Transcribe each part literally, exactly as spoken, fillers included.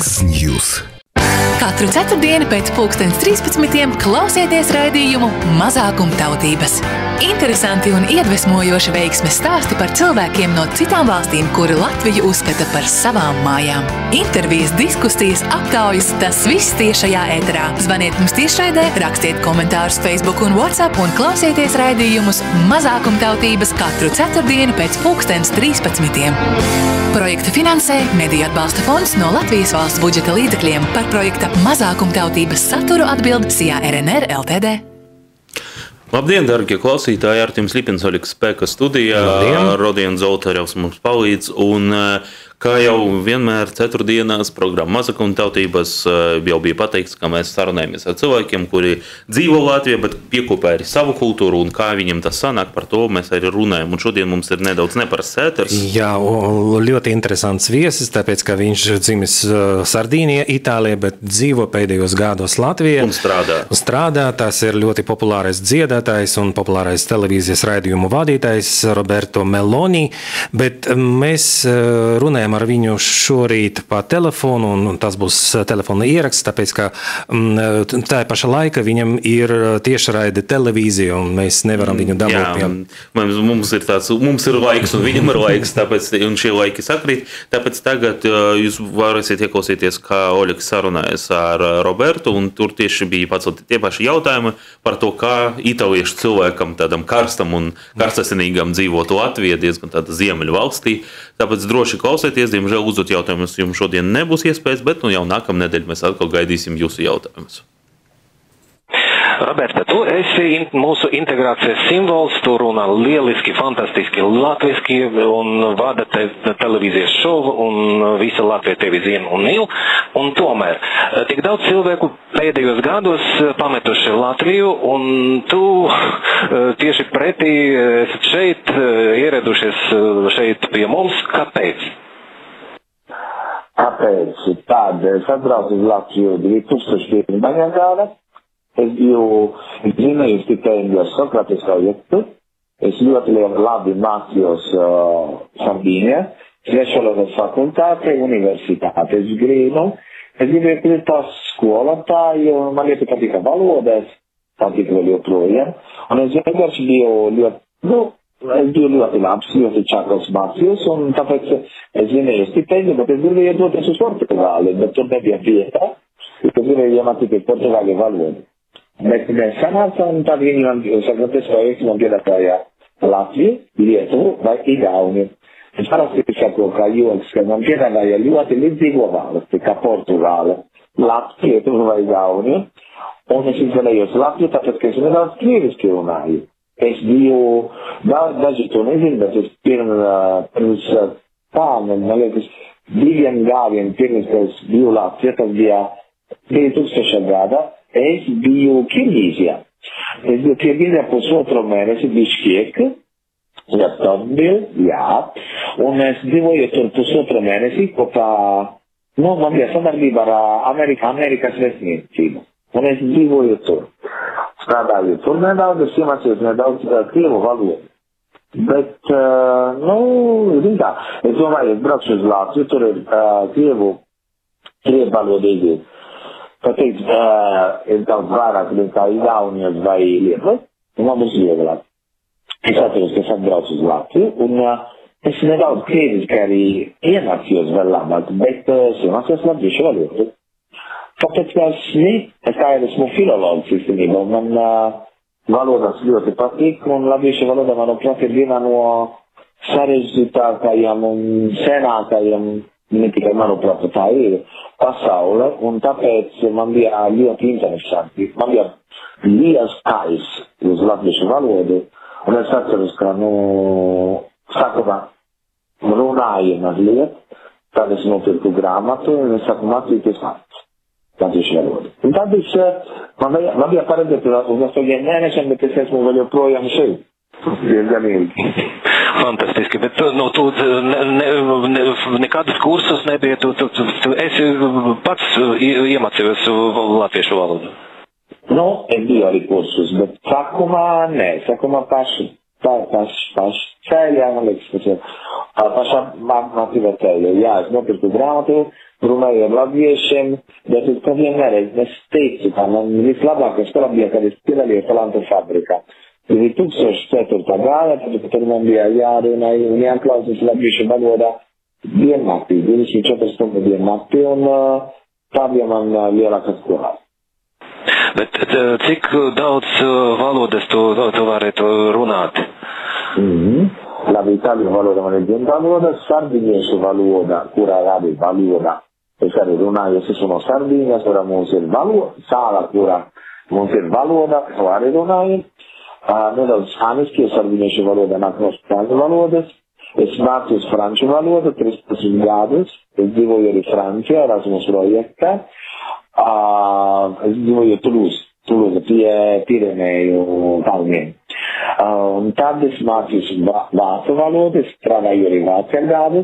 X-News. Katru ceturtdienu pēc pulkstens trīspadsmitiem klausieties raidījumu Mazākumtautības. Interesanti un iedvesmojoši veiksmes stāsti par cilvēkiem no citām valstīm, kuri Latviju uzskata par savām mājām. Intervijas, diskusijas, aptaujas, tas viss tiešajā ēterā. Zvaniet mums tiešraidē, rakstiet komentārus Facebook un WhatsApp un klausieties raidījumus Mazākumtautības katru ceturtdienu pēc pulkstens trīspadsmitiem. Projektu finansē Mediju atbalsta fonds no Latvijas valsts budžeta līdzekļiem. Par projekta Mazākumtautības saturu atbild S I A R N R L T D. Labdien, darbie klausītāji! Artjums Lipins, Oļegs Spēka studijā. Rodiens Zoltarevs mums palīdz. Un, kā jau vienmēr ceturtdienās programma Mazākumtautības jau bija pateikts, ka mēs sarunājamies ar cilvēkiem, kuri dzīvo Latvijā, bet piekopē arī savu kultūru un kā viņiem tas sanāk, par to mēs arī runājam. Un šodien mums ir nedaudz neparasts ēters. Jā, ļoti interesants viesis, tāpēc, ka viņš dzimis Sardīnijā, Itālijā, bet dzīvo pēdējos gados Latvijā. Un strādā. Strādā, tas ir ļoti populārais dziedātājs un populārais televīzijas raidījumu vadītājs Roberto Meloni, bet mēs runājam ar viņu šorīt pa telefonu, un tas būs telefona ieraksts, tāpēc, ka tā paša laika viņam ir tiešraide televīzija, un mēs nevaram viņu dabūt. Jā, mums ir tāds, mums ir laiks, un viņam ir laiks, tāpēc, un šie laiki sakrīt, tāpēc tagad jūs varēsiet ieklausīties, kā Oļegs sarunājas ar Robertu, un tur tieši bija pacelti tie paši jautājumi par to, kā itāliešu cilvēkam, tādam karstam un karstasinīgam dzīvot Latvijā, diezgan tāda ziemeļu valstī, tāpēc droši klausieties. Diemžēl uzdot jautājumus jums šodien nebūs iespējas, bet nu jau nākamnedēļ mēs atkal gaidīsim jūsu jautājumus. Roberta, tu esi mūsu integrācijas simbols, tu runā lieliski, fantastiski latviski un vada te, televīzijas šovu un visa Latvija tevi zina un mīl. Un tomēr, tik daudz cilvēku pēdējos gados pametuši Latviju un tu tieši pretī esat šeit, ieradušies šeit pie mums. Kāpēc? Kāpēc? Tad es atbraucu uz Latviju divi tūkstoši pirmajā gadā. Es biju zinēju stipendiju Sokrates projektu. Es ļoti labi mācījos uh, Sardīnijā, Svešvalodas fakultāte, universitāte. Es gribēju, es gribēju kļūt par skolotāju, man ļoti patika valodas, patika vēl joprojām. Un es vienkārši biju ļoti, nu, es biju ļoti labs, ļoti čakls mācījos, un tāpēc es zinēju stipendiju, bet es gribēju doties uz Portugāli, bet tur nebija vieta, es gribēju iemācīt portugāļu valodu. Bet mēs sanācām, un tad viņi man Sokrates projektu man piedāvāja Latviju, Lietuvu vai Igauniju. Es parasti saku, kā joks, ka man piedāvāja ļoti līdzīgo valsti, kā Portugāla, Latviju, Lietuvu vai Igauniju. Un es izvēlējos Latviju, tāpēc, ka es nedaudz krieviski runāju. Es biju, daudz daži to nezinu, bet es pirms, pirms tā, man liekas, diviem gadiem pirms es biju Latvijā, tas bija divi tūkstošā gada. Es biju Kirgīzijā. Es biju Kirgīzijā pusotru mēnesi Biškeka, ja tad bija, jā. Un es dzīvoju tur pusotru mēnesi kopā, nu, man bija sadarbība ar Amerika, Amerikas vēstniecību. Un es dzīvoju tur. Strādāju tur nedaudz, es iemācījos nedaudz krievu valodu. Bet, uh, nu, zin tā, es domāju, es braukšu uz Latviju, tur ir uh, krievu, krievu valodu iziet. Pateikt, uh, ir daudz vairāk nekā Igaunijas vai Lietuvas, un man būs vieglāk. Es atceros, ka es atbraucu uz Latviju, un uh, es nedaudz krieviski arī iemācījos vēl labāk, bet uh, es iemācījos latviešu valodu. Tāpēc, ka es, ne, es kā jau esmu filologs īstenībā, un man uh, valodas ļoti patīk, un latviešu valoda, manuprāt, ir viena no sarežģītākajām un senākajām, ne tikai, manuprāt, tā ir pasaule, un tāpēc man bija ļoti interesanti. Man bija liels kairs uz latviešu valodu, un es atceros, ka, nu, sākumā runāju mazliet, tad es nopirku grāmatu, un es sāku mācīties latviešu valodu. Un tad es, man bija, man bija paredzēt uz astoņiem mēnešiem, bet es esmu vēl joprojām šeit. Diezgan ilgi. Fantastiski, bet tu, nu, tu ne, ne, ne, nekādus kursus nebija, tu, tu, tu, tu esi pats iemācījies latviešu valodu? Nu, es biju arī kursus, bet sākumā, nē, sākumā paši, tā paši, paši ceļā, man liekas, tas ir. pašam motivētāju. Jā, es nopirku grāmatu, runāju ar latviešiem, bet es kā vienmēr, es teicu, ka man vislabākais tā bija, kad es piedalījos Talantu fabrikā. divi tūkstoši ceturtā gada, tad man bija jārunā un jāklausās latviešu valodā diennaktī, divdesmit četras stundas diennaktī, un uh, tā bija man uh, lielākā skolā. Bet cik daudz valodas tu, tu varētu runāt? Mm-hmm. Labi, itāļu valoda man ir dzimtā valoda, sardiniešu valoda, kurā labi valoda. Es arī runāju, es esmu no Sardīņas, kurā mums ir valoda, sāla, kurā mums ir valoda, to arī runāju. Uh, nedaudz spāniski, sardiniešu valoda nāk no spāņu valodas. Es mācos franču valodu, trīspadsmit gadus. Es dzīvoju arī Francijā, Erasmus projektā. Uh, es dzīvoju Toulouse, Toulouse pie Pirenēju kalniem. Uh, un tad es mācījos vācu valodu, es strādāju arī vācu gadu.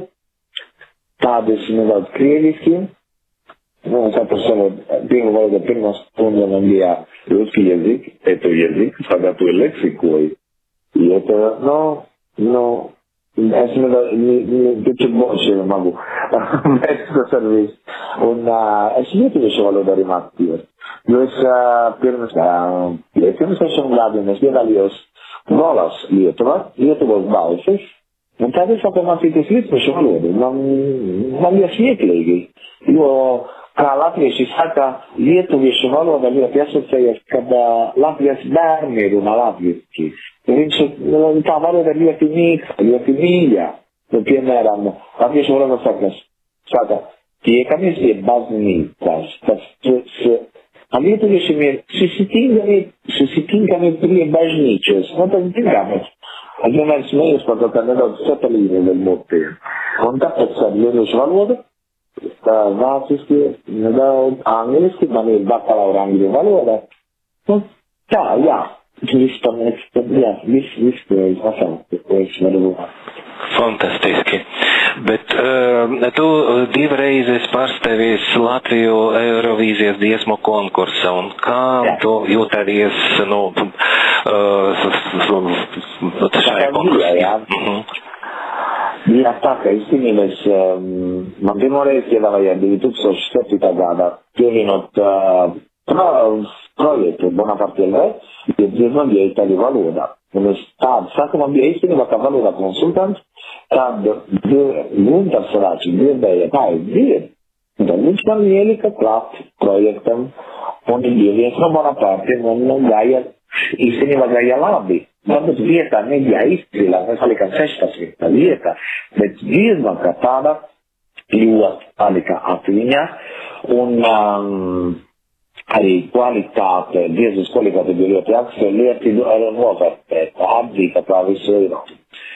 Tad es nedaudz krieviski. Nu, es saprotu, первую валоду, первая сторона нам была русский язык, это язык, когда tu лексикой. И это, ну, ну, es чуть больше могу. Это сервис. Un uh, es lietuviešu valodu arī mācījos. Jo es uh, pirms, uh, pirms sešiem gadiem es piedalījos Volas Lietuva, Lietuvas balsis, un tad es sāku mācīties lietuviešu valodu. Man, man bija smieklīgi, jo, kā latvieši saka, lietuviešu valoda ļoti asociējas, kad uh, Latvijas bērni runā latviski. Viņš, tā valoda ir ļoti mīksta, ļoti mīļa. Nu, piemēram, latviešu valoda saka, saka, tiekamies pie baznīcas, tas, tas, a lietuviešiem ir susitinkami, susitinkami pie bažnyčios. Nu, tas zināms. Es vienmēr smējos par to, ka nedaudz cetelīni vēl mutiem. Un tāpēc ar lietuviešu valodu, vāciski, nedaudz angliski, man ir bakalaura angļu valoda. Nu, tā, jā. Viss tam, jā, viss, viss, ko es pasauku, ko es varu runāt. Fantastiski. Bet uh, tu divreiz esi pārstāvījis Latviju Eirovīzijas dziesmu konkursa, un kā jā. Tu jūtāties, nu, uh, šajā konkursā? Jā, mm-hmm. jā, tā, ka īstenībā es, um, man pirmoreiz iedāvāja divi tūkstoši septītā gada pievienot uh, pro, projektu Bonaparte L V, jo dziesma bija itāļu valodā. Un es tādu saku, man bija īstenībā kā valodā konsultants, tad Guntars Rāčs dzirdēja, kā es dzirdu. Un tad viņš man ielika klāt projektam, un bija viens no Bonaparte, un nu, gāja, īstenībā gāja labi. Varbūt vietā nebija izcīlā, mēs palikām sešpadsmit vietā, bet dziesma kā tāda ļoti palika atmiņā, un um, arī kvalitāte, dziesmas kvalitāte bija ļoti augsta, ļoti novērtēta, atzīta kā visu Eiropu.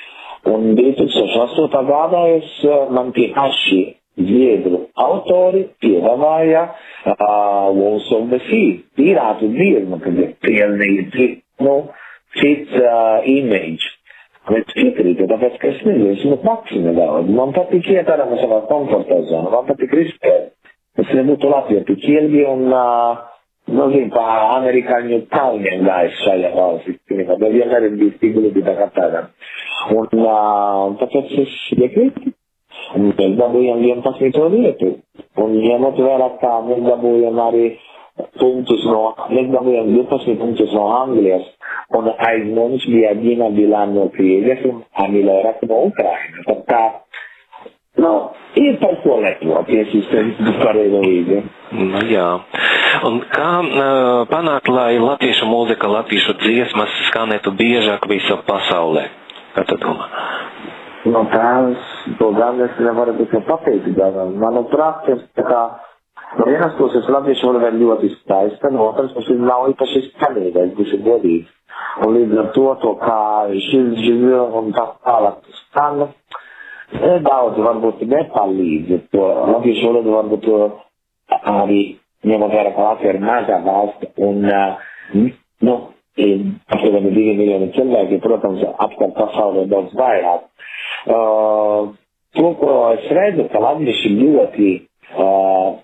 Un divi tūkstoši astotā gadā es, man tie paši zviedru autori piedāvāja uh, Walls of the Sea, pirātu dziesmu, kad ir pilnīgi, nu, cits uh, image. Bet piekrītu, tāpēc, ka es nezinu, es nu pats nedaudz. Man patīk iet ārā no savā komforta zona, man patīk riskēt. Es nebūtu Latvija tik ilgi un, uh, nu, zinu, pa amerikāņu kalniem gājis šajā valstī, bet vienmēr ir bijis tik gluži tā kā tagad. Un uh, tāpēc es piekrītu. Un mēs dabūjam vienpadsmito vietu. Un ņemot vērā, kā mēs dabūjam arī punktus no, mēs dabūjam divpadsmit punktus no Anglijas. Un aiz mums bija Gina Bilan no Krievijas un Amilera no Ukrainas. Tā kā, nu, ir par ko lepoties, es par Eirovīziju. Nu jā. Un kā uh, panākt, lai latviešu mūzika, latviešu dziesmas skanētu biežāk visā pasaulē? Kā tu domā? No tās, to gan es nevaru tikai pateikt, gan, manuprāt, ir tā kā, no vienas puses latviešu valoda ir ļoti skaista, no otras puses nav īpaši skanīga, es būšu godīgs. Un līdz ar to, to kā šis, šis un tā tālāk skan, daudz varbūt nepalīdz, to latviešu valoda varbūt arī ņemot vērā, ka Latvija ir mazā valsts, un, nu, astoņdesmit divi miljoni cilvēki, protams, apkārt pasaulē daudz vairāk. Uh, to, ko es redzu, ka latvieši ļoti uh,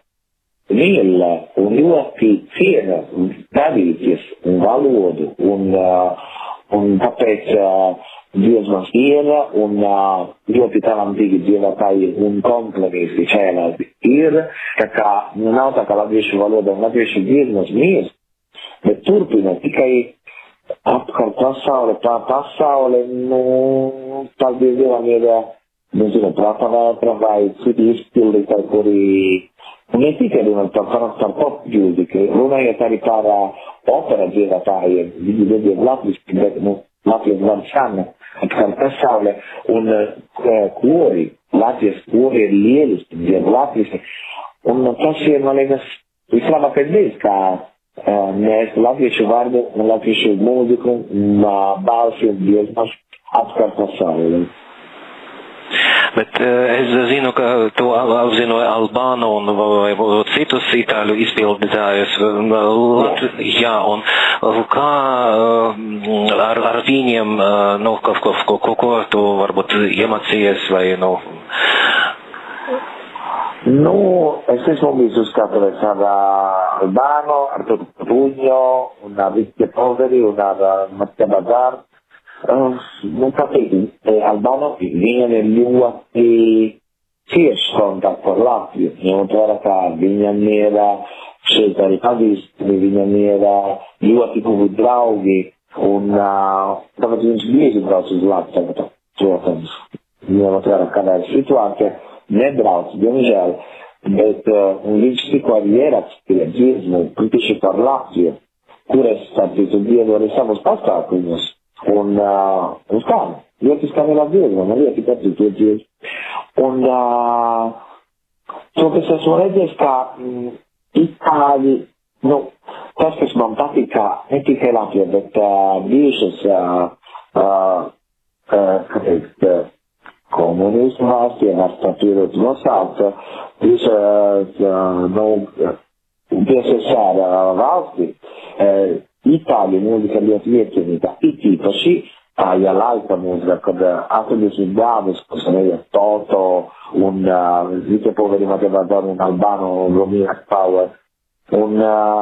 mīla un ļoti ciena tradīcijas un valodu, un, uh, un tāpēc uh, dziesmas ir, un uh, ļoti talantīgi dziedātāji un komponisti šajā ir, tā kā nu, nav tā kā latviešu valoda un latviešu dziesmas miers, bet turpina tikai apkārt pasaule, tā pasaule, nu, paldies Dievam ir, nezinu, pratavētra vai citi izpildītāji, kuri, un ne tikai runāt par, par, par pop mūziku, runājot arī par uh, opera dziedātājiem, viņi dziedāja latviski, bet, nu, Latvijas var sana, apkārt pasaule, un uh, kori, Latvijas kori ir lieliski, dzied latviski, un tas ir, man liekas, vislabākais veids, kā Uh, mēs latviešu vārdu un latviešu mūziku un uh, balsi un dziesmas apkārt pasauli. Bet uh, es zinu, ka tu apzino Albānu un vai, vai citus itāļu izpildītājus. Jā, un kā uh, ar, ar viņiem, uh, nu, ko, ko, ko, ko tu varbūt iemācījies vai, nu, Nu, es esmu bijis uzskatījis ar uh, Albānu, ar Tuņo, un ar Vitke Poveri, un ar uh, Matija Bazāru. Uh, nu, tāpēc, Albānu, viņam ir ļoti cieši kontakti ar Latviju. Ņemot vērā, kā viņam ir šeit arī pazīstami, viņam ir ļoti tuvi draugi, un uh, tāpēc viņš bieži brauc uz Latviju, protams. Ņemot vērā, kādā ir situācija. Nebrauc, diemžēl, bet uh, viņš tikko arī ierakstīja dziesmu tieši par Latviju, kur es starpītu dievu arī savus pasākumus. Un, uh, un kā? Ļoti skanīlā dziesma, man ļoti patīk to dziesmu. Un uh, to, kas esmu redzējis, kā mm, itāļi, nu, tas, kas man patīk, kā ne tikai Latvija, bet uh, bijušas, uh, uh, uh, kā teikt, uh, komunismu valstiem, ar tā pieredzi nosaukt, visas, nu, P S R valsti, Itāļu mūzika ļoti iecienīta. It īpaši tajā laika mūzika, kad astoņdesmit gadus, kas bija Toto un Vitke Poveri, Matija Bazāru un Albānu Romina Power. Un,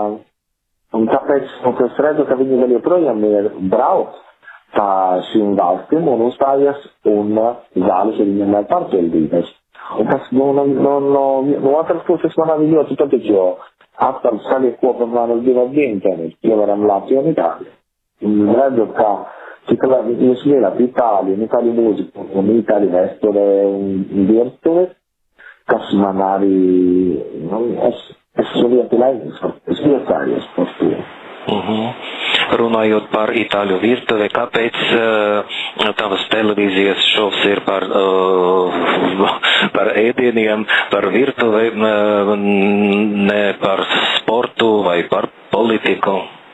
un tāpēc, nu, es redzu, ka viņi vēl joprojām ir brauc pa šīm valstīm un uzstājas, un zāles ir viņam vēl pārpildītas. Un tas, nu, no, no, no, no otras puses man arī ļoti patīk, jo atkal saliek kopā manas divas dzimtenes, piemēram, Latvija un Itālija. Un redzu, ka cik jūs mīlat Itāliju, un Itāliju mūziku, un Itāliju vēsture un virtuve, kas man arī, nu, es, es ļoti laimīgs, es priecājos par to. Uh-huh. Runājot par itāļu virtuvi, kāpēc uh, tavas televīzijas šovs ir par, uh, par ēdieniem, par virtuvi, uh, ne par sportu vai par politiku?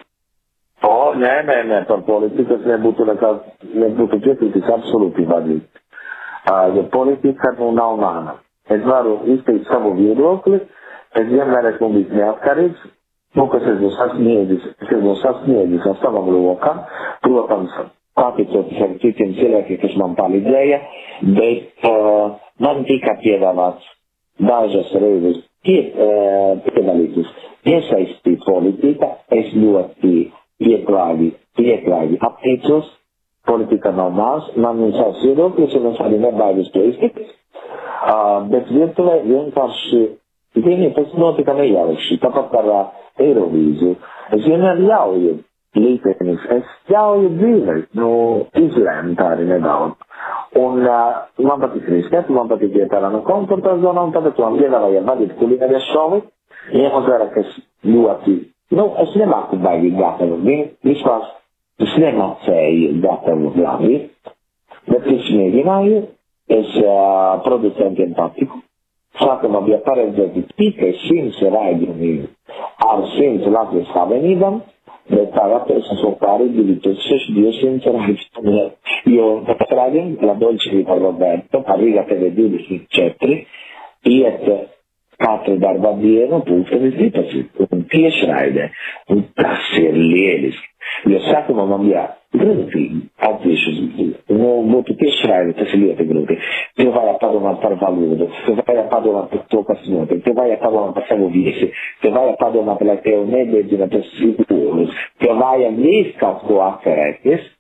O, nē, nē, nē, par politiku es nebūtu nekad, nebūtu piekritis absolūti vadīt. Uh, jo politika nu nav mana. Es varu izteikt savu viedokli, es vienmēr esmu bijis neatkarīgs, nu, kas esmu sasniedzis, es esmu sasniedzis ar savam lokam, protams, pateicoties ar citiem cilvēkiem, kas man palīdzēja, bet uh, man tika piedāvāts dažas reizes pie, uh, piedalīties, iesaistīt politika, es ļoti pieklājīgi, pieklājīgi apteicos, politika nav maz, man ir savs viedoklis, un es arī nebaidos to izteikt, uh, bet virtuvē vienkārši, viņi tas notika nejauši, tāpat ar uh, Eirovīziju. Es vienmēr ļauju līpenis, es ļauju dzīvēt, nu, izlēmt arī nedaudz. Un uh, man patīk riskēt, man patīk iet ārā no komforta zonā, un tāpēc man piedāvāja vadīt kulinārijas šovi, ņemot vērā, ka es ļoti, nu, es nemāku baigi gatavu, vismaz es nemācēju gatavu labi, bet es mēģināju, es uh, producentiem patiku. Sākumā bija paredzēti tikai simts raidījumi ar simts Latvijas slavenībām, bet tagad es esmu pāri divi tūkstoši divsimt raidījumi, jo tas raidījums La Dolce Vita Roberto par Riga T V divdesmit četri iet katru darba dienu pulkstenis divpadsmit un tiešraidē, un tas ir lieliski, jo sākumā man bija grūti atzīšos, nu, būtu tiešraidē, tas ir ļoti grūti. Tev vajag padomāt par valodu, tev vajag padomāt par to, kas notiek, tev vajag padomāt par savu viesi, tev vajag padomāt, lai tev nebeidzina tas simbolus, tev vajag visu kaut ko atcerēties,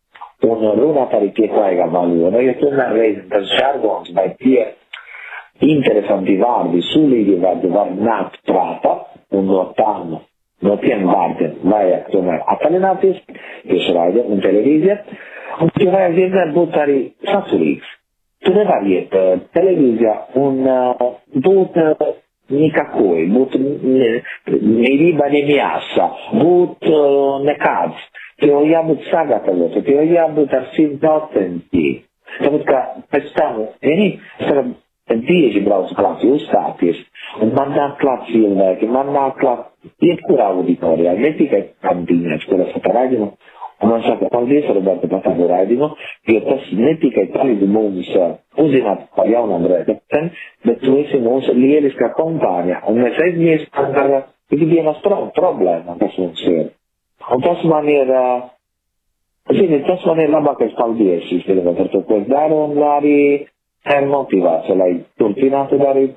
un runāt arī pie klaiga valoda, jo tomēr reizes tas žargons vai tie interesanti vārdi, sulīgi vārdi var nākt prātā, un no tām, no tiem vārdiem vajag tomēr attālināties, tieši radio un televīzija, un tie vajag vienmēr būt arī saturīgs. Tu nevar iet uh, televīzijā un uh, būt uh, nikakoj, būt ne, mīrība nemjāsa, būt uh, nekāds. Tev jābūt sagatavot, tev jābūt ar simt procenti. Tāpēc, ka pēc tam, vieni, es tagad bieži braucu klāt uzstāties, un man nāk klāt cilvēki, man nāk klāt jebkurā auditorijā, ne tikai kantīnēs, kuras ir raidījumu, un man saka, paldies, Roberta, par tādu raidījumu, jo tas ne tikai palīdz mums uzzināt par jaunām receptēm, bet tu esi mūsu lieliskā kompānija, un mēs aizmiestam par ikdienas pro problēmām, kas mums ir. Un tas man ir, zini, tas man ir labākais paldies, īstenībā, par to, ko es daru, un arī tā ir motivācija, lai turpinātu darīt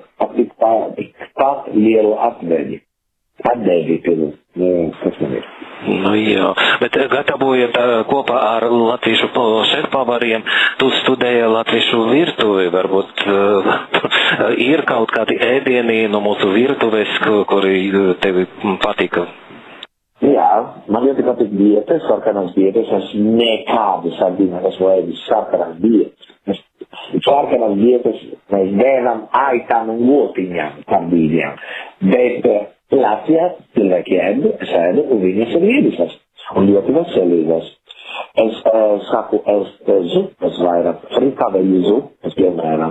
tikpat lielu atveļi. Atdevi, pilu, kas man ir. Nu jā, bet gatavojot kopā ar latviešu šefpavariem, tu studēji latviešu virtuvi, varbūt uh, ir kaut kādi ēdieni no mūsu virtuves, kuri tevi patika? Jā, man ļoti patīk dietas, sarkanas dietas, es nekādu sardīnu esmu ēdis sarkanas dietas. Sarkanas dietas mēs dēvam aitām un gotiņām sardīniem, bet Latvijā cilvēki ēd, es ēdu, un viņas ir iedisas, un ļoti veselīgas. Es uh, saku, es zupas vairāk, frikaveļu zupas, piemēram.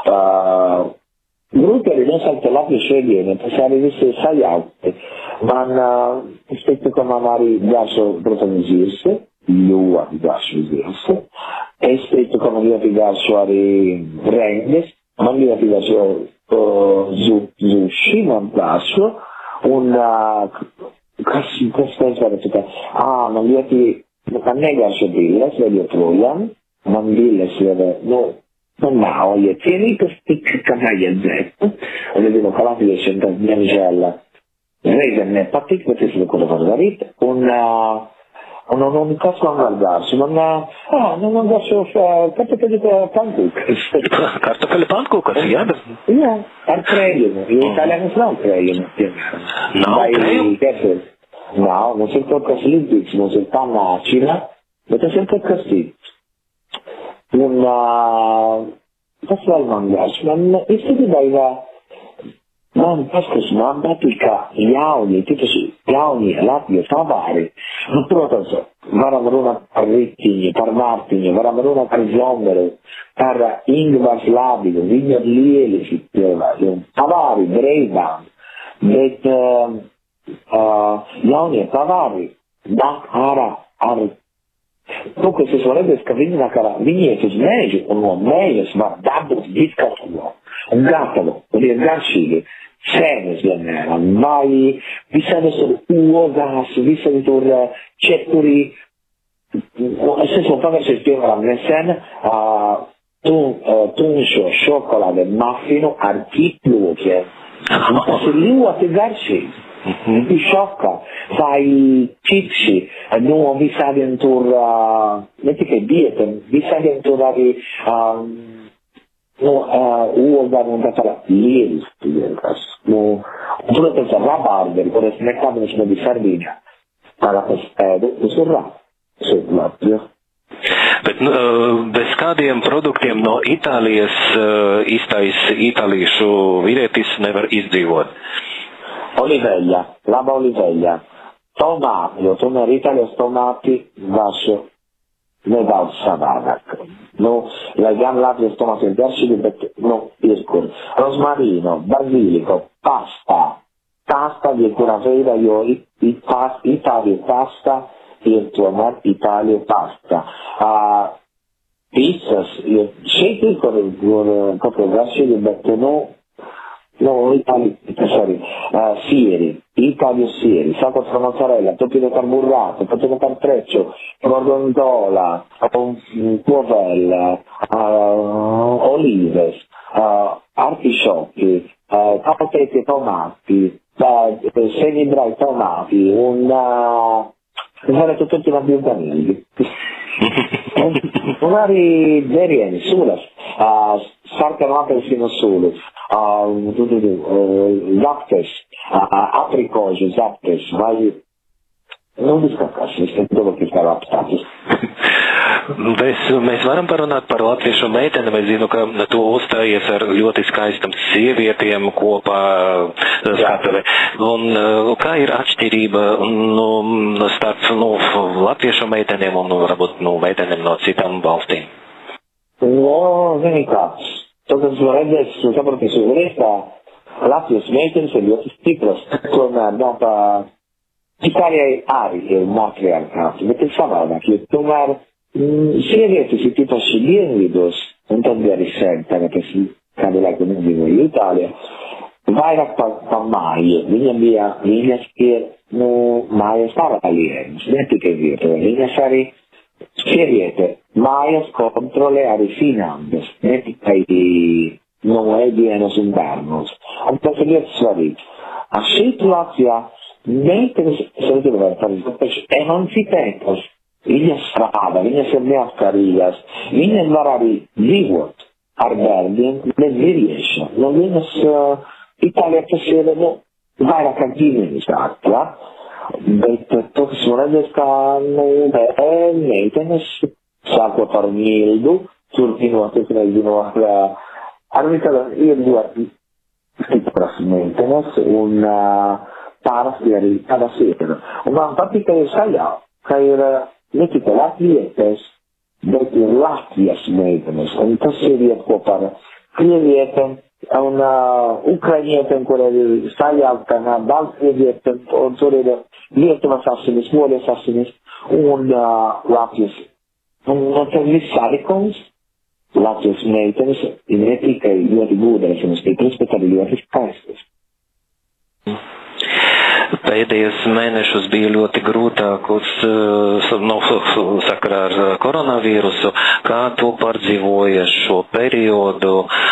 Uh, Grūti arī nosaukt latviešu ēdienu, tas arī viss ir sajaukti. Man, uh, es teiktu, ka man arī garšo, protams, zirsi, ļoti garšo zirsi. Es teiktu, ka man ļoti garšo arī renges, man ļoti garšo uh, zu, zuši, man garšo. Un, uh, kas, kas tas var būt? Ā, man ļoti, man negaršo billes, vēl joprojām. Man billes ir, nu, nu nav iecienītas tik, kā vajadzēt. Un es zinu, ka latviešiem tas, diemžēl, reizēm nepatīk, bet es zinu, ko var darīt. Un, uh, un, un, un kas man var garšo? Man, ā, nu, man garšo kartupeļu pankūkas. Kartupeļu pankūkas, jā? Jā, ar krējumu, jo Itālijā mums nav krējumu, piemēram. Nav krējumu? Nav, mums ir kaut kas līdzīgs, mums ir tā māčina, bet tas ir kaut kas cits. Un uh, tas vēl man garšo. Man īstenībā ir, man tas, kas man patīk, jaunie, tīpaši jaunie Latvijas pavari. Nu, protams, varam runāt par Ritiņu, par Mārtiņu, varam runāt par Zomeru, par Ingvars Labiņu, viņi ir lieliski cilvēki, un pavari breidām, bet uh, uh, jaunie pavari nāk ārā ar, nu, kas es varu redzēt, ka viņi nāk ārā, viņi iet uz mēžu, un no mēžas var dabūt viskautamo, un gatavu, un ir garšīgi. Sēnes, piemēram, vai visādi tur ogās, visādi tur čepuri. Es esmu pavērsījis, piemēram, nesen uh, tun, uh, tunšo šokolāde mafinu ar ķipļokiem. Tas ir ļoti garšīgs. Mm-hmm. Šoka vai čipši no visādiem tur, uh, ne tikai dietiem, visādiem tur arī um, no uh, ogām un tā tālāk lieliski vienkārši. Nu, un, protams, ar rabārderi, kur es nekad viņš nebija sardīņā. Tālāk es ēdu, tas ir rāb. Tas ir labi, ja. Bet nu, bez kādiem produktiem no Itālijas īstais itāliešu vīrietis nevar izdzīvot? Oliveļa, laba oliveļa. Tomāti, jo tomēr Itālijas tomāti garšo nedaudz savādāk. Nu, lai gan Latvijas tomāti ir garšīgi, bet, nu, ir kur. Rosmarino, baziliko, pasta. Pasta, jebkurā veidā, jo Itālija pasta ir tomēr Itālija pasta. Uh, pizzas, jo šeit ir kur, kur kaut ko garšīgi, bet, nu, no, Itālija, tas arī, uh, sieri, Itāliju sieri, sacco tra mozzarella, topino carburrato, topino cartreccio, gorgonzola, puovella, uh, olives, uh, artisciocchi, uh, capotetti tomati, uh, semi dry tomati, un, uh, fare tutti i biancanelli. un, un arī dzerieni, sulas, uh, sarkanu apelsinu sulas, uh, uh, zaptes, uh, aprikožu zaptes, vai, nu, viskakas, es te domāju, ka tā apstāties. Mēs, mēs varam parunāt par latviešu meiteni, vai zinu, ka tu uzstājies ar ļoti skaistam sievietiem kopā skatuvē. Un kā ir atšķirība nu, starp nu, latviešu meiteniem un varbūt nu, meiteniem no citām valstīm? No, zini kā, to, kas var redzēt, sapraties uzreiz, kā Latvijas meitenes ir ļoti stipras, tomēr nav tā, Itālijai arī ir matriarkāts, bet ir savādāk, jo tomēr sievietes ir tīpaši dienvidos, un tad arī sen, tagad es kādu laiku nedzīvoju Itālijā, vairāk pa, pa māju. Viņam bija, viņas ir, nu, mājas paralienes, ne tikai virtuve. Viņas arī sieviete, mājas kontrolē arī finanses, ne tikai no ēdienos un bērnus. Un tas ir ļoti svarīgi. A šeit Latvijā meitenes, es gribu vēl par emancipētas. Viņas strādā, viņas ir neatkarīgas, viņas var arī dzīvot ar bērniem, bez vīrieša. Nu, viņas, uh, Itālijā tas ir, nu, vairāk kā ģimenes kārta, ja? Bet to, kas var redzēt, kā, nu, meitenes, sākot ar Mildu, turpinot, es nezinu, ar, ar visādā ir ļoti stipras meitenes, un uh, pārasti arī tādas ir. Un man patīk, ka ir sajā, ka ir, uh, ne tikai latvietes, bet ir Latvijas meitenes. Un tas ir iet kopā ar krievietēm un uh, ukraiņietēm, kur ir sajāta ar baltkrievietem, un tur ir Lietuvas asinis, Polijas asinis un uh, Latvijas. Un, un tas viss sarikums, Latvijas meitenes ir ne tikai ļoti gudras un stipras, bet arī ļoti skaistas. Pēdējos mēnešus bija ļoti grūtākus nu, sakarā ar koronavīrusu. Kā tu pārdzīvojies šo periodu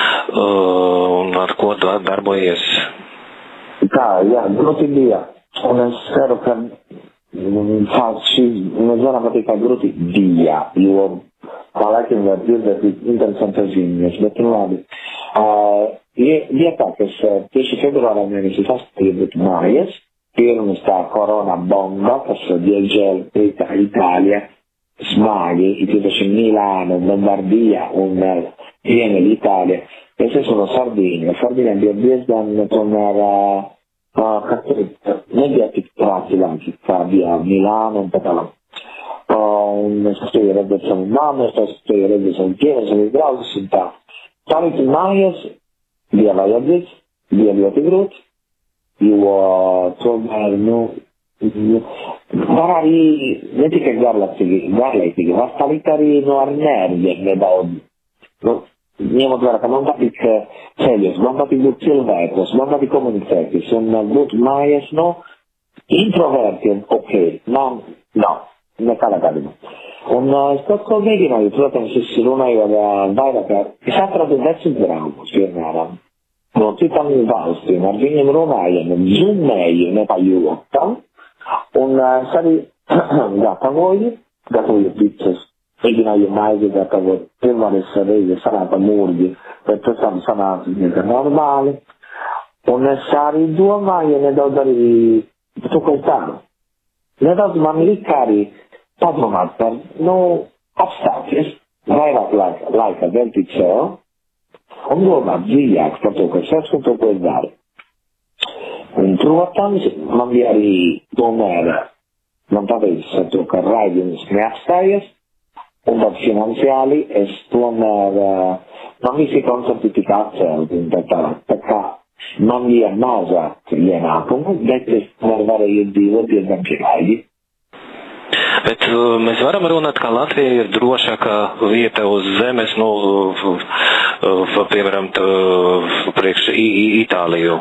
un ar ko darbojies? Tā, jā, grūti bija. Un es ceru, ka šī, mēs varam pateikt, ka grūti bija, jo kā laikam var dzirdēt interesantas ziņas, bet nu labi. Uh, vietā, kas tieši februārā mēnesī sastāvot mājas, pirms tā korona bomba, kas diegžēl Itālija smagi, īpaši Milānu, Lombardija un Piemēr Itālija. Es esmu no Sardīnija. Sardīnija bija diezgan, tomēr, kas tur nebija tik cilvēki, kā bija Milānu un tā tālāk. Un es spēju redzēt savu māmu, es spēju redzēt savu ģimeni, savus draugus un tā. Tālīt mājas bija vajadzīgs, bija ļoti grūti, jo tomēr, nu, var arī ne tikai garlaicīgi, garlaicīgi, var stāvīt arī no ar nerviem nedaudz. Nu, ņemot vērā, ka man patīk ceļos, man patīk būt cilvēkos, man patīk komunicēties un būt mājas, nu, introvertiem, ok, man nav, nekādā gadījumā. Un uh, es kaut ko mēģināju, protams, es runāju ar uh, vairāk, es atradu vecus draugus, piemēram, no citām valstīm, ar viņiem runājam un zumēju, ne pa jūtam, un uh, es arī gatavoju, gatavoju pizzas, mēģināju maizi gatavot, pirmāris reizi sanāca mūrgi, bet pēc tam sanāca diezgan normāli, un es arī domāju nedaudz arī to, ko tādu. Nedaudz man lika arī padomāt par, nu, apstāties, vairāk laika, laika veltīt sev, un domāt dziļāk par to, ko es esmu un to, ko es daru. Un, protams, man bija arī tomēr, man paveicis ar to, ka raidījums neapstājies, un tad finansiāli es tomēr, man visi koncerti tika atcelti, un tā tā, tā kā man bija mazāk ienākumu, bet es tomēr varēju dzīvot diezgan pieklājīgi. Bet uh, mēs varam runāt, ka Latvija ir drošākā vieta uz zemes, nu, uh, piemēram, priekš Itāliju.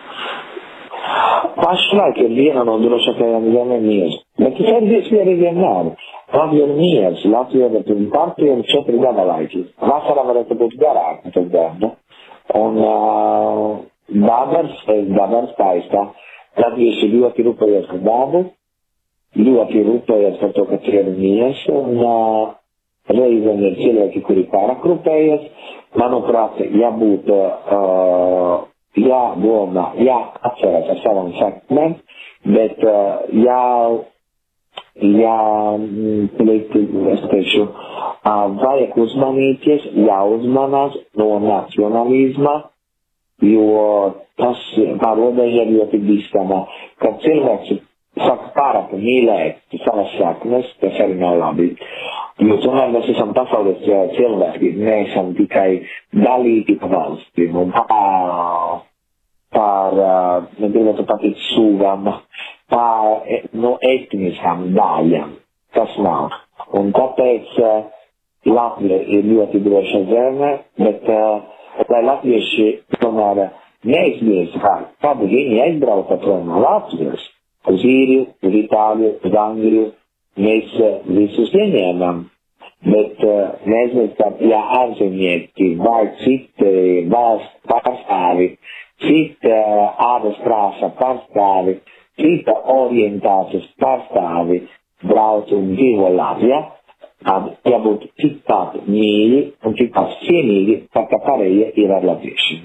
Pašlaik ir viena no drošākajām zemēm miers. Bet tas ir diezgan arī vienmēr. Latvija ir miers, Latvija ir pirms partijiem četri gada laiki. Vasarā varētu būt garāk, tas gada. Un uh, dabars, dabars skaistā. Latvieši ļoti rūpējies par dabu. ļoti rūpējas par to, ka tie ir mies, un uh, reizēm ir cilvēki, kuri pārāk rūpējas. Manuprāt, jābūt, uh, jādomā, jāatcerās ar savam sakmēm, bet uh, jā, jā, es teikšu, uh, vajag uzmanīties, jāuzmanās no nacionalizma, jo tas pārobeža ir ļoti bīstamā. Kad cilvēks saka pārāk mīlēt savas saknes, tas arī nav labi. Jo tomēr mēs esam pasaules cilvēki, mēs esam tikai dalīti pa valstīm un pār, pār negribētu pateikt sūgām, pār no etniskām daļām. Tas nav. Un tāpēc Latvija ir ļoti droša zeme, bet lai latvieši tomēr neizmirst, kad viņi aizbrauca prom no Latvijas, uz īriju, uz Itāliju, uz Angliju, mēs visus ieņēmām. Bet uh, neaizmirstam, ja ārzemnieki vai citi valsts pārstāvi, cita ādas krāsa pārstāvi, cita orientācijas pārstāvi brauc un dzīvo Latvijā, tad jābūt tikpat mīļi un tikpat cienīgi, kā pārējie ir ar latviešiem.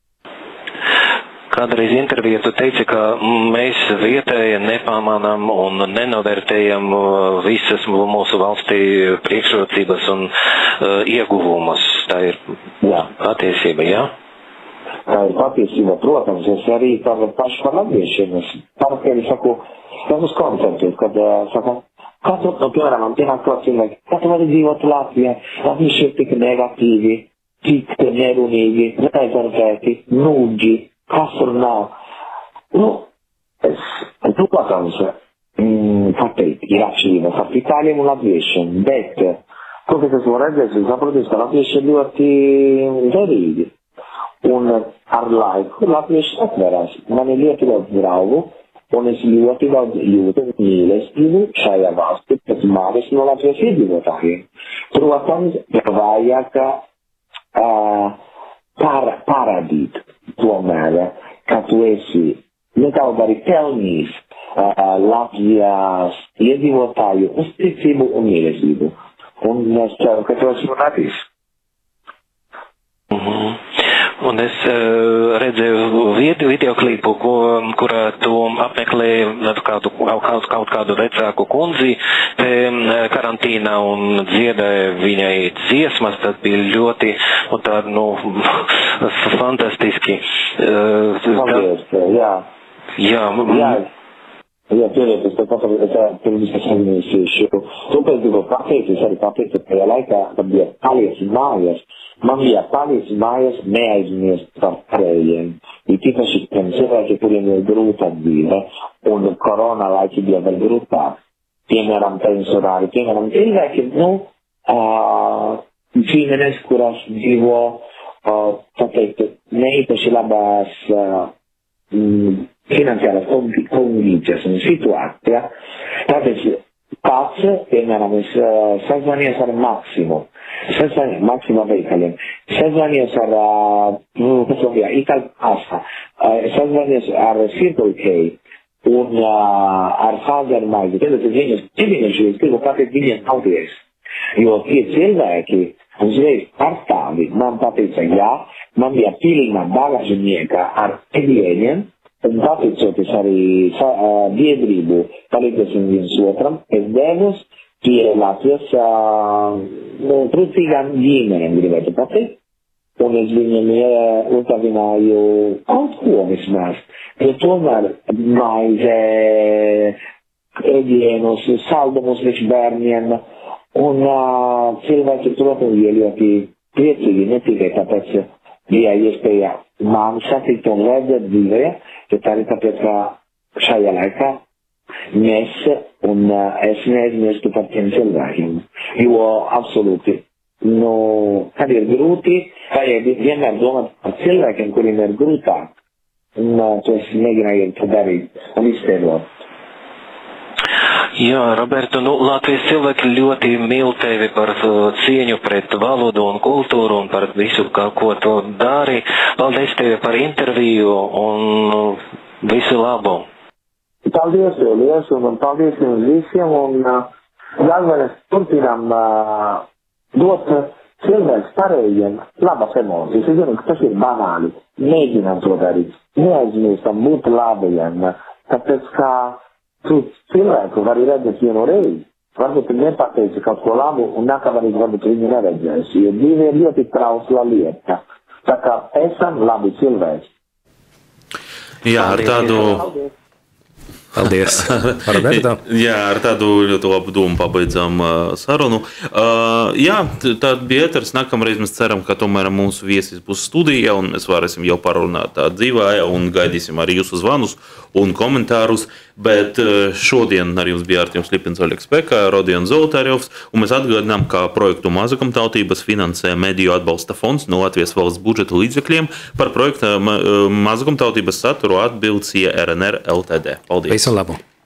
Kādreiz intervijā tu teici, ka mēs vietēji nepamanām un nenovērtējam visas mūsu valstī priekšrocības un uh, ieguvumus. Tā ir jā. Patiesība, jā? Tā ir patiesība, protams, es arī par pašu par latviešiem. Es parasti saku, tas uz koncertu, kad uh, saku, kā tu, no, piemēram, man pienāk to cilvēki, kā tu vari dzīvot Latvijā, latvieši ir tik negatīvi, tik nerunīgi, rezervēti, nūģi. Kas tur nav? Nu, es, tu, protams, mm, pateikt, ir atšķirība starp itāļiem un latviešiem, bet, ko, kas es varu redzēt, es saprotu, ka latvieši ir ļoti derīgi. Un ar laiku latvieši atverās. Man ir ļoti daudz draugu, un es ļoti daudz jūtu mīlestību šajā valstī pēc manis no Latvijas iedzīvotājiem. Protams, vajag uh, par, parādīt. Tomēr, ka tu esi nedaudz arī pelnījis uh, Latvijas iedzīvotāju uzticību un mīlestību. Un es ceru, ka tu esi runātīs. Mm-hmm. Un es uh, redzēju video, videoklipu, ko, kurā tu apmeklēji kādu, kaut, kaut kādu vecāku kundzi te, karantīnā un dziedāja viņai dziesmas, tad bija ļoti, un tā, nu, fantastiski. Uh, Paldies, tā, jā. Jā, jā. Jā, pieriet, es tev pateicu, es pirms es sazinījuši. Tāpēc gribu pateikt, es arī pateicu, ka tajā laikā, kad bija palieci mājas, man bija palieci mājas neaizmirst par pārējiem. Ir tīpaši tiem cilvēki, kuriem ir grūta dzīve, un korona laiki bija vēl grūtāk. Piemēram, pensionāri, piemēram, cilvēki, nu, uh, ģimenes, kurās dzīvo, uh, tā teikt, neīpaši labās uh, mm, finansiālas kondīcijas un situācija. Tāpēc pats, piemēram, es uh, sazvanījos ar Maksimu. Sazvanījos Maksima veikaliem. Sazvanījos ar, uh, kas vēl bija, Itāļu kasa. Uh, sazvanījos ar Circle K un uh, ar Fazer Maizi. Tad es viņus ģimeneši, es gribu pateikt viņiem paldies. Jo tie cilvēki uzreiz pārstāvi man pateica, jā, man bija pilna bagažnieka ar ēdieniem, un pateicoties arī uh, biedrību palīdzēsim viens otram, es devos pie Latvijas uh, no, trūcīgām ģimenēm, gribētu pateikt, un es viņiem uh, uzdāvināju kaut ko vismaz, jo tomēr maize, ēdienus, saldumus līdz bērniem, un uh, cilvēki, protams, bija ļoti priecīgi, ne tikai tāpēc bija iespēja man satikt un redzēt dzīvē, bet arī tāpēc, ka šajā laikā mēs un uh, es neaizmirstu par tiem cilvēkiem, jo absolūti, nu, kad ir grūti, vajag vienmēr domāt par cilvēkiem, kuriem ir grūtāk, un uh, to es mēģināju to darīt un iztēlot. Jā, Roberto, nu, Latvijas cilvēki ļoti mīl tevi par cieņu pret valodu un kultūru un par visu, kā, ko tu dari. Paldies tevi par interviju un visu labu. Paldies, Liels, un paldies jums visiem, un vēl mēs turpinām uh, dot cilvēks pārējiem labas emocijas. Es zinu, ka tas ir banāli. Mēģinām to darīt. Neaizmirstam būt labajiem, tāpēc, kā tu cilvēku vari redzēt vienu reizi. Varbūt tu nepateici kaut ko labu, un nākamreiz varbūt viņu neredzēsi, jo dzīve ir ļoti trausla lieta. Tā kā esam labi cilvēki. Jā, ar tādu... Paldies, Roberto. Jā, ar tādu ļoti labu domu pabeidzām uh, sarunu. Uh, jā, tāda bija ēters. Nākamreiz mēs ceram, ka tomēr mūsu viesis būs studijā un mēs varēsim jau parunāt tā dzīvā un gaidīsim arī jūsu zvanus un komentārus. Bet uh, šodien ar jums bija Artjums Ļipins, Oļegs Peka, Rodions Zolotārjovs, un mēs atgādinām, ka projektu Mazākumtautības finansē Mediju atbalsta fonds no Latvijas valsts budžeta līdzekļiem. Par projekta Mazākumtautības saturu atbild C R N R L T D. Paldies! Visu labu!